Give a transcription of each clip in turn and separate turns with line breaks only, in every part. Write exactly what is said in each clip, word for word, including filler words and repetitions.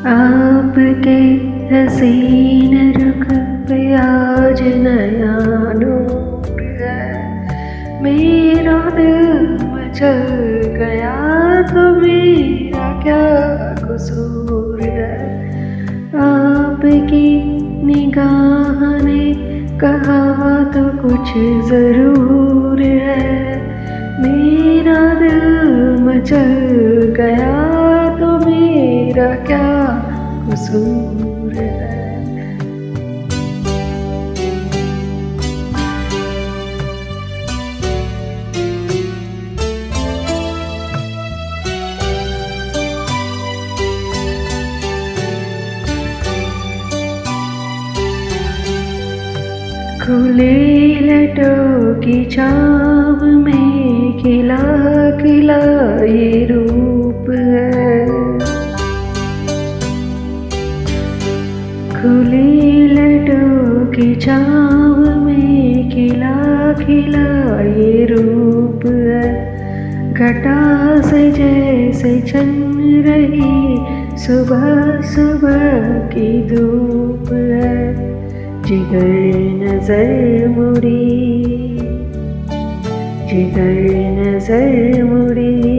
आपके हसीन रुख पे आज नया नूर है। मेरा दिल मचल गया तो मेरा क्या कसूर है। आपकी निगाह ने कहा तो कुछ ज़रूर है। मेरा दिल मचल गया तो मेरा क्या कसूर है। खुले लटों की छाँव में खिला खिला ये रूप है। खुली लटों की छाँव में खिला खिला ये रूप है। घटा से जैसे छन रही सुबह सुबह की धूप है। जिगर नजर मुड़ी, जिगर नजर मुड़ी,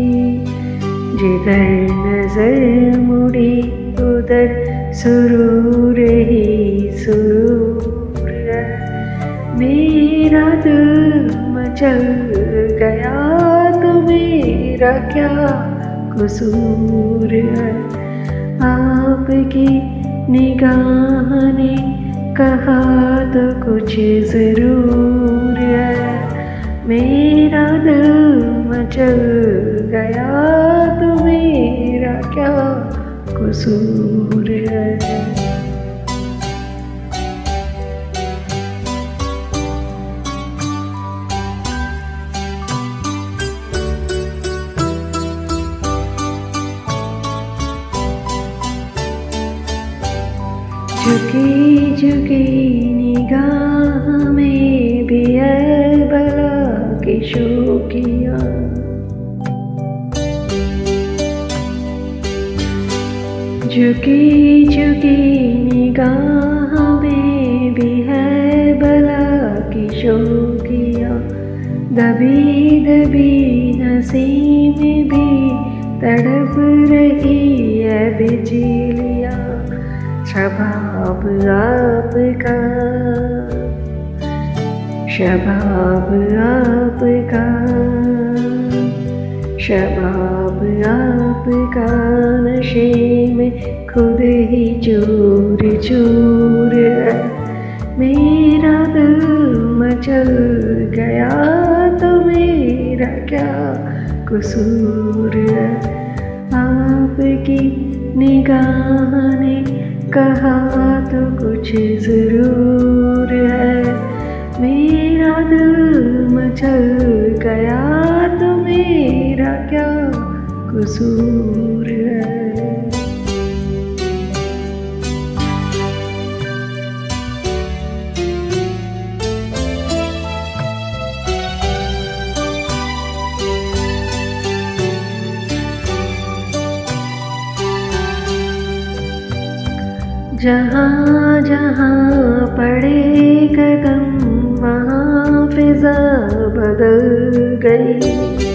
जिगर नजर मुड़ी उधर सुरूर ही सुरूर है। मेरा दिल मचल गया तो मेरा क्या कसूर है। आपकी निगाह ने कहा तो कुछ ज़रूर है। मेरा दिल मचल गया तो मेरा क्या कसूर है। झुकी झुकी निगाह में भी है बला की शोकियाँ। झुकी झुकी निगाह में भी है बला की शोकियाँ। दबी दबी नसीब भी तड़प रही है बिजलियाँ। शबाब आपका, शबाब आपका, शबाब आपका नशे में खुद ही चूर चूर है। मेरा दिल मचल गया तो मेरा क्या कसूर है। आपकी निगाह ने कहा तो कुछ ज़रूर है। मेरा दिल मचल गया तो मेरा क्या कसूर है। जहाँ जहाँ पड़े कदम वहाँ फिजा बदल गई।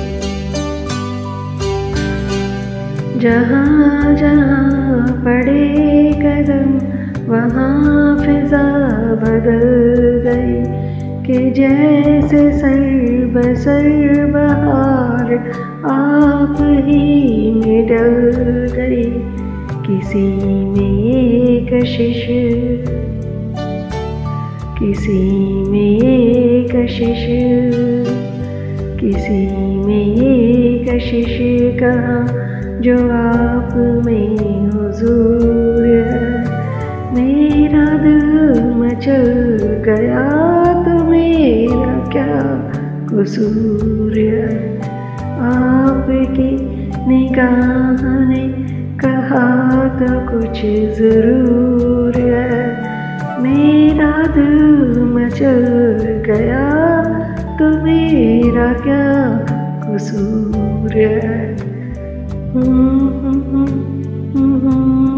जहाँ जहाँ पड़े कदम वहाँ फिजा बदल गई। कि जैसे सर बसर बहार आप ही में डल गई। किसी में ये कशिश, किसी में ये कशिश, किसी में ये कशिश कहाँ जो आप में हुजूर है। मेरा दिल मचल गया तो मेरा क्या कसूर है। आपकी निगाह ने कहा तो कुछ ज़रूर है। मेरा दिल मचल गया तो मेरा क्या कसूर है।